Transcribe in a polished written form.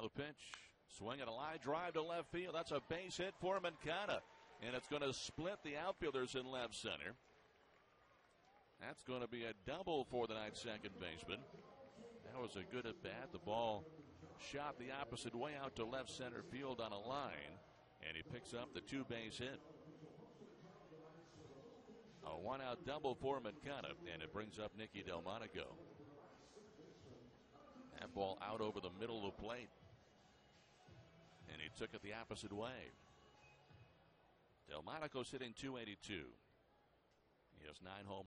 the pitch. Swing and a line drive to left field. That's a base hit for Moncada. And it's going to split the outfielders in left center. That's going to be a double for the night second baseman. That was a good at bat. The ball shot the opposite way out to left center field on a line. And he picks up the two-base hit. A one-out double for Moncada. And it brings up Nicky Delmonico. That ball out over the middle of the plate. And he took it the opposite way. Delmonico's hitting .282. He has 9 home